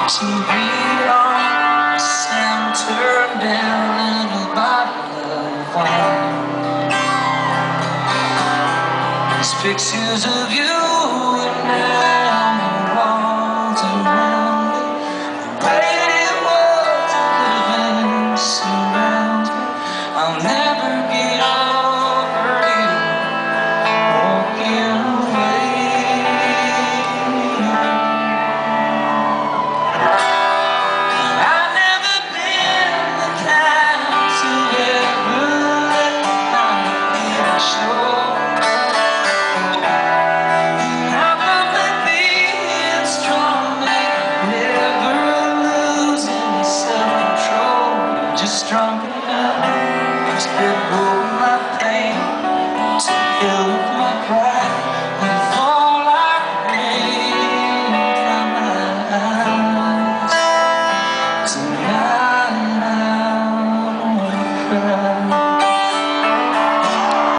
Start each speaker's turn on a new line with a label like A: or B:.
A: TV on, sound turned down, little bottle of wine. There's pictures of you and I on the walls around.